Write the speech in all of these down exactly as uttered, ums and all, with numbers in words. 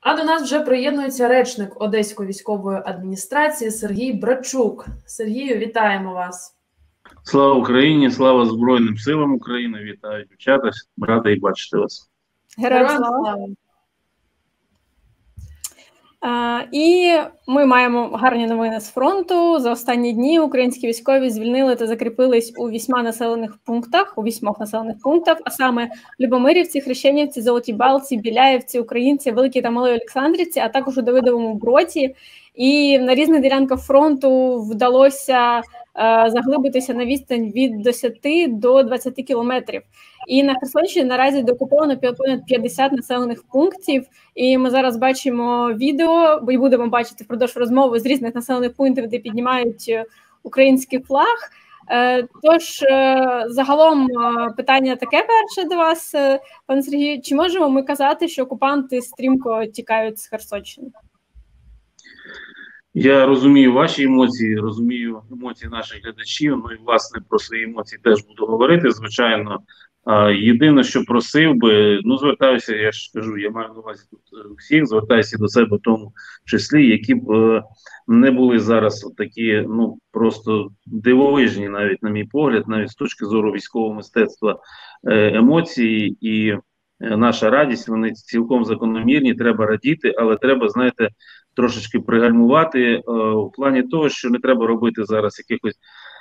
А до нас вже приєднується речник Одеської військової адміністрації Сергій Брачук. Сергію, вітаємо вас. Слава Україні, слава Збройним силам України. Вітаю, дівчата, радий бачити вас. Героям слава. Uh, і ми маємо гарні новини з фронту. За останні дні українські військові звільнили та закріпились у вісьма населених пунктах, у вісьмох населених пунктах, а саме Любомирівці, Хрещенівці, Золотій Балці, Біляєвці, Українці, Великій та Малій Олександрівці, а також у Давидовому Броді. І на різних ділянках фронту вдалося uh, заглибитися на відстань від десяти до двадцяти кілометрів. І на Херсонщині наразі деокуповано понад п'ятдесят населених пунктів. І ми зараз бачимо відео, бо й будемо бачити впродовж розмови з різних населених пунктів, де піднімають український флаг. Тож, загалом, питання таке перше до вас, пане Сергію. Чи можемо ми казати, що окупанти стрімко тікають з Херсонщини? Я розумію ваші емоції, розумію емоції наших глядачів, ну і, власне, про свої емоції теж буду говорити, звичайно. Єдине, що просив би, ну, звертаюся, я ж кажу, я маю на увазі тут всіх, звертаюся до себе в тому числі, які б е, не були зараз такі, ну, просто дивовижні, навіть, на мій погляд, навіть з точки зору військового мистецтва, е, емоції і е, наша радість, вони цілком закономірні, треба радіти, але треба, знаєте, трошечки пригальмувати е, в плані того, що не треба робити зараз якихось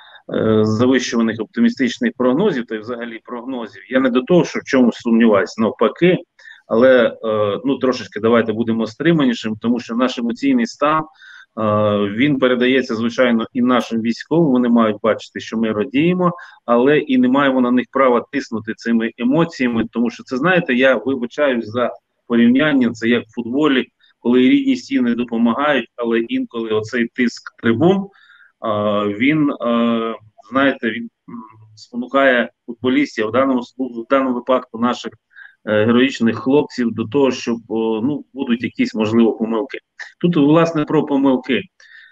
завищуваних оптимістичних прогнозів, та й взагалі прогнозів. Я не до того, що в чомусь сумніваюся, навпаки, але е, ну трошечки давайте будемо стриманішим, тому що наш емоційний стан, е, він передається, звичайно, і нашим військовим, вони мають бачити, що ми радіємо, але і не маємо на них права тиснути цими емоціями, тому що це, знаєте, я вибачаюсь за порівняння, це як в футболі, коли рідні стіни допомагають, але інколи оцей тиск трибун, він, знаєте, він спонукає футболістів, в даному, в даному випадку наших героїчних хлопців до того, що, ну, будуть якісь, можливо, помилки. Тут, власне, про помилки.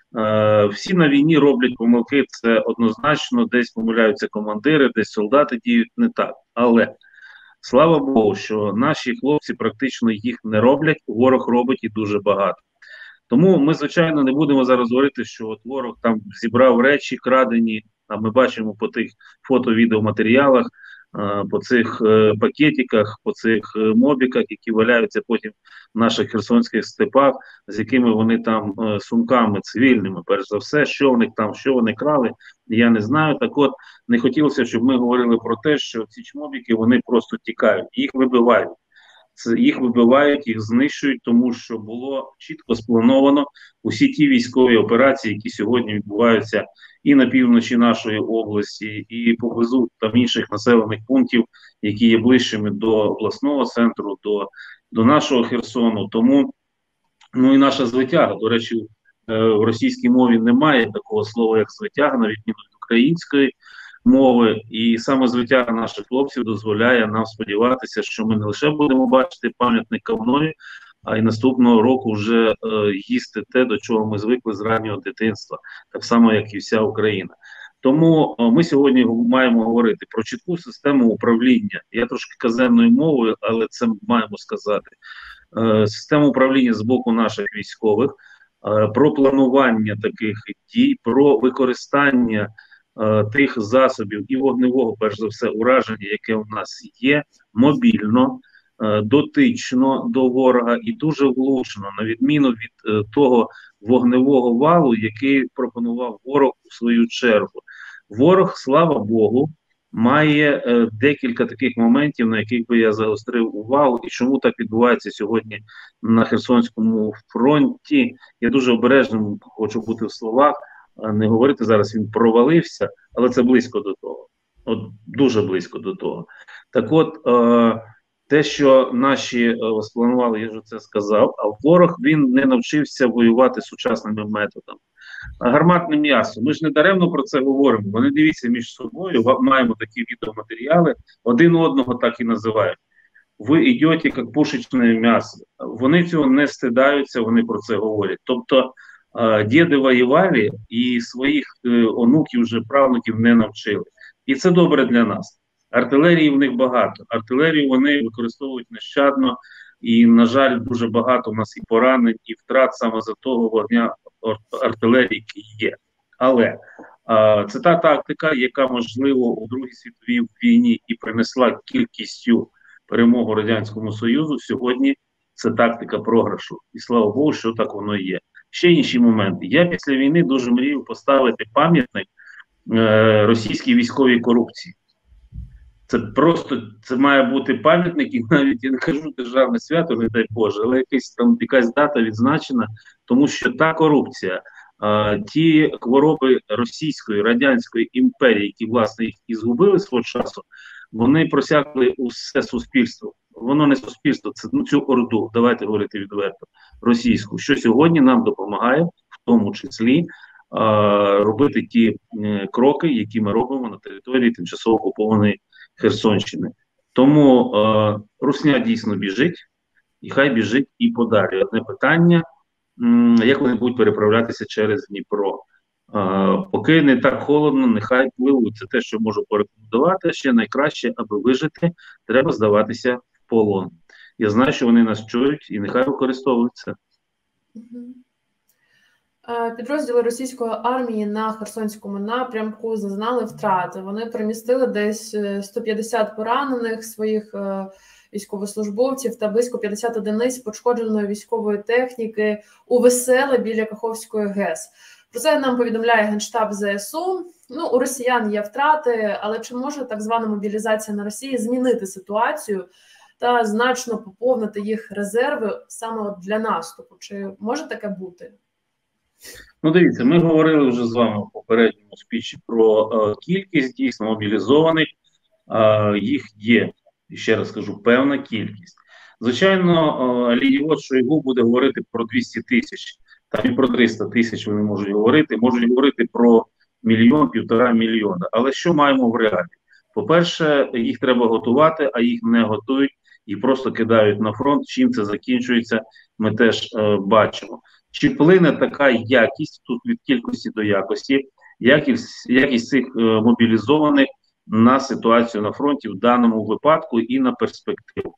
Всі на війні роблять помилки, це однозначно, десь помиляються командири, десь солдати діють не так. Але, слава Богу, що наші хлопці практично їх не роблять, ворог робить і дуже багато. Тому ми, звичайно, не будемо зараз говорити, що от ворог там зібрав речі крадені, а ми бачимо по тих фото-відеоматеріалах, по цих е, пакетиках, по цих е, мобіках, які валяються потім в наших херсонських степах, з якими вони там е, сумками цивільними, перш за все, що в них там, що вони крали, я не знаю. Так от, не хотілося, щоб ми говорили про те, що ці чмобіки, вони просто тікають, їх вибивають. Це їх вибивають, їх знищують, тому що було чітко сплановано усі ті військові операції, які сьогодні відбуваються і на півночі нашої області, і поблизу там інших населених пунктів, які є ближчими до обласного центру, до, до нашого Херсону. Тому, ну і наша звитяга, до речі, в російській мові немає такого слова, як звитяга, на відміну від української мови, і саме звитяга наших хлопців дозволяє нам сподіватися, що ми не лише будемо бачити пам'ятник Кавнові, а й наступного року вже е, їсти те, до чого ми звикли з раннього дитинства, так само, як і вся Україна. Тому е, ми сьогодні маємо говорити про чітку систему управління. Я трошки казенною мовою, але це маємо сказати. Е, систему управління з боку наших військових, е, про планування таких дій, про використання тих засобів і вогневого, перш за все, ураження, яке у нас є, мобільно, дотично до ворога і дуже влучно, на відміну від того вогневого валу, який пропонував ворог у свою чергу. Ворог, слава Богу, має е, декілька таких моментів, на яких би я загострив увагу, і чому так відбувається сьогодні на Херсонському фронті. Я дуже обережним хочу бути в словах, не говорити зараз, він провалився, але це близько до того. От дуже близько до того. Так от, е, те, що наші е, спланували, я вже це сказав, а ворог, він не навчився воювати сучасними методами. А гарматне м'ясо, ми ж не даремно про це говоримо, вони дивіться між собою, маємо такі відеоматеріали, один одного так і називають. Ви йдете, як пушечне м'ясо. Вони цього не стидаються, вони про це говорять. Тобто, діди воювали і своїх е, онуків, вже правнуків не навчили. І це добре для нас. Артилерії в них багато. Артилерію вони використовують нещадно. І, на жаль, дуже багато у нас і поранень, і втрат саме за того вогня артилерії, який є. Але а, це та тактика, яка, можливо, у Другій світовій війні і принесла кількістю перемогу Радянському Союзу. Сьогодні це тактика програшу. І слава Богу, що так воно і є. Ще інші моменти. Я після війни дуже мрію поставити пам'ятник е, російській військовій корупції. Це просто, це має бути пам'ятник, і навіть, я не кажу державне свято, не дай Боже, але якась там якась дата відзначена, тому що та корупція, е, ті хвороби Російської, Радянської імперії, які, власне, їх і згубили свого часу, вони просякли усе суспільство. Воно не суспільство, це ну, цю орду, давайте говорити відверто, російську, що сьогодні нам допомагає, в тому числі, е, робити ті е, кроки, які ми робимо на території тимчасово окупованої Херсонщини. Тому е, русня дійсно біжить, і хай біжить і подалі. Одне питання, м, як вони будуть переправлятися через Дніпро. Е, поки не так холодно, нехай пливуть. Це те, що можу порекомендувати. Ще найкраще, аби вижити, треба здаватися в полон. Я знаю, що вони нас чують, і нехай використовуються. Підрозділи російської армії на Херсонському напрямку зазнали втрати. Вони примістили десь сто п'ятдесят поранених своїх військовослужбовців та близько п'ятдесят одиниць пошкодженої військової техніки у Веселе біля Каховської ГЕС. Про це нам повідомляє Генштаб ЗСУ. Ну, у росіян є втрати, але чи може так звана мобілізація на Росії змінити ситуацію та значно поповнити їх резерви саме от для наступу? Чи може таке бути? Ну, дивіться, ми говорили вже з вами в попередньому спічі про е, кількість дійсно мобілізованих. Е, їх є, і ще раз кажу, певна кількість. Звичайно, е, Лідіот Шойгу буде говорити про двісті тисяч, там і про триста тисяч вони можуть говорити, можуть говорити про мільйон, півтора мільйона. Але що маємо в реалі? По-перше, їх треба готувати, а їх не готують і просто кидають на фронт. Чим це закінчується, ми теж е, бачимо. Чи вплине така якість, тут від кількості до якості, якість, якість цих е, мобілізованих на ситуацію на фронті в даному випадку і на перспективу?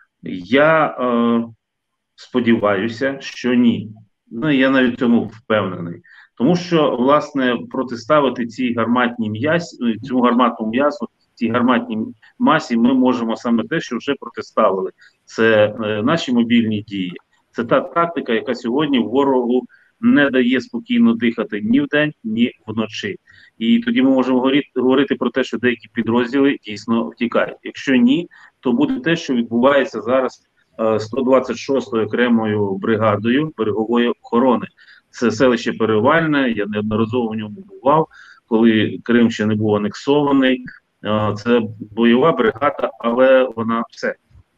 Я е, сподіваюся, що ні. Ну, я навіть цьому впевнений. Тому що, власне, протиставити цій гарматній м'ясі, цьому гарматному м'ясу, цій гарматній масі ми можемо саме те, що вже протиставили. Це е, наші мобільні дії. Це та тактика, яка сьогодні ворогу не дає спокійно дихати ні вдень, ні вночі. І тоді ми можемо говорити, говорити про те, що деякі підрозділи дійсно втікають. Якщо ні, то буде те, що відбувається зараз е, сто двадцять шостою окремою бригадою берегової охорони. Це селище Перевальне, я неодноразово в ньому бував, коли Крим ще не був анексований. Е, це бойова бригада, але вона все.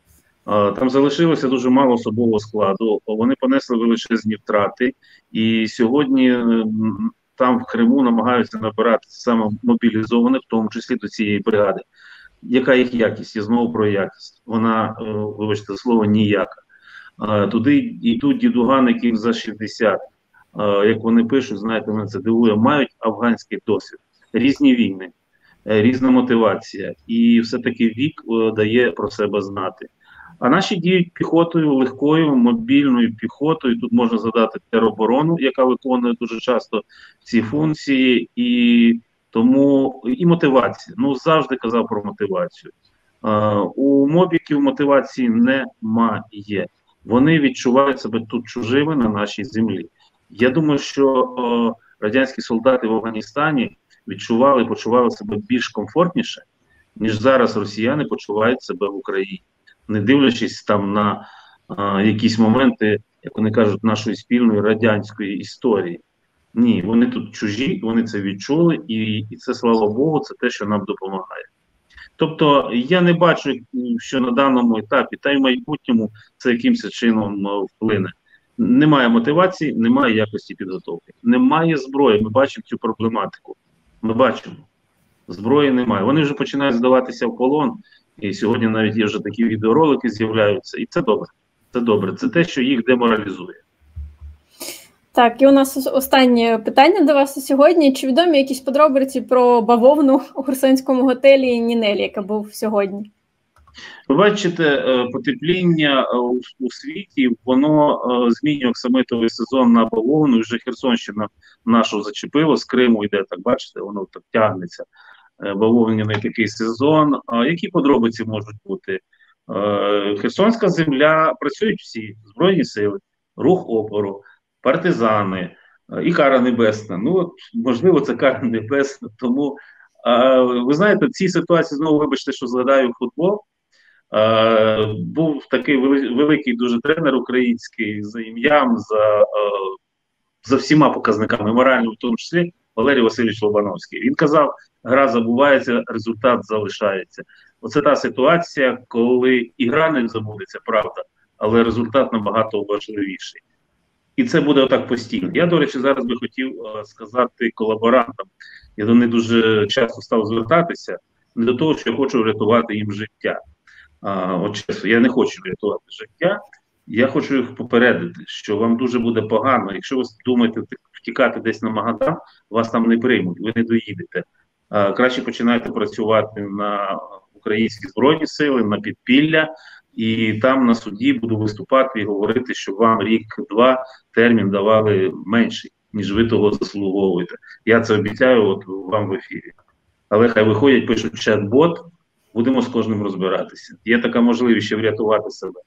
Там залишилося дуже мало особового складу, вони понесли величезні втрати, і сьогодні там в Криму намагаються набирати саме мобілізованих, в тому числі до цієї бригади. Яка їх якість? І знову про якість. Вона, вибачте слово, ніяка. Туди йдуть дідуганики за шістдесят. Як вони пишуть, знаєте, мене це дивує, мають афганський досвід. Різні війни, різна мотивація. І все-таки вік дає про себе знати. А наші діють піхотою, легкою, мобільною піхотою. Тут можна задати тероборону, яка виконує дуже часто ці функції, і тому і мотивація. Ну, завжди казав про мотивацію. А, у мобіків мотивації немає. Вони відчувають себе тут чужими на нашій землі. Я думаю, що о, радянські солдати в Афганістані відчували, почували себе більш комфортніше, ніж зараз росіяни почувають себе в Україні. Не дивлячись там на а, якісь моменти, як вони кажуть, нашої спільної радянської історії. Ні, вони тут чужі, вони це відчули, і, і це, слава Богу, це те, що нам допомагає. Тобто, я не бачу, що на даному етапі, та й в майбутньому, це якимось чином вплине. Немає мотивації, немає якості підготовки. Немає зброї, ми бачимо цю проблематику. Ми бачимо. Зброї немає. Вони вже починають здаватися в полон, і сьогодні навіть є вже такі відеоролики з'являються, і це добре. Це добре. Це те, що їх деморалізує. Так, і у нас останнє питання до вас сьогодні. Чи відомі якісь подробиці про бавовну у херсонському готелі Нінелі, яка був сьогодні? Ви бачите, потепління у, у світі, воно змінює оксамитовий сезон на бавовну. Вже Херсонщина нашу зачепило, з Криму йде, так бачите, воно так тягнеться. Бавовняний такий сезон. Які подробиці можуть бути? Херсонська земля, працюють всі Збройні сили, рух опору, партизани і Кара Небесна. Ну, от, можливо, це Кара Небесна, тому, ви знаєте, в цій ситуації, знову вибачте, що згадаю футбол. Uh, був такий вели великий дуже тренер український за ім'ям, за, uh, за всіма показниками, морально в тому числі, Валерій Васильович Лобановський. Він казав, гра забувається, результат залишається. Оце та ситуація, коли і гра не забудеться, правда, але результат набагато важливіший. І це буде отак постійно. Я, до речі, зараз би хотів uh, сказати колаборантам, я до них дуже часто став звертатися, не до того, що я хочу врятувати їм життя. А, от чесно, я не хочу врятувати життя, я хочу їх попередити, що вам дуже буде погано. Якщо ви думаєте втікати десь на Магадан, вас там не приймуть, ви не доїдете. А, краще починайте працювати на українські Збройні сили, на підпілля, і там на суді буду виступати і говорити, що вам рік-два термін давали менший, ніж ви того заслуговуєте. Я це обіцяю от вам в ефірі. Але хай виходять, пишуть чат-бот, будемо з кожним розбиратися. Є така можливість ще врятувати себе.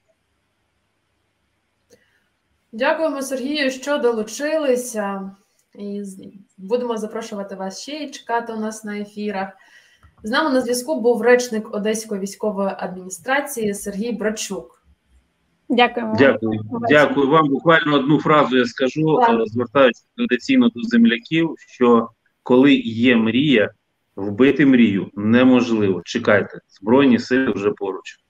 Дякуємо, Сергію, що долучилися. І будемо запрошувати вас ще і чекати у нас на ефірах. З нами на зв'язку був речник Одеської військової адміністрації Сергій Брачук. Дякуємо. Дякую. Дякую вам. Буквально одну фразу я скажу, так. Звертаючись традиційно до земляків, що коли є мрія, вбити мрію неможливо. Чекайте, Збройні сили вже поруч.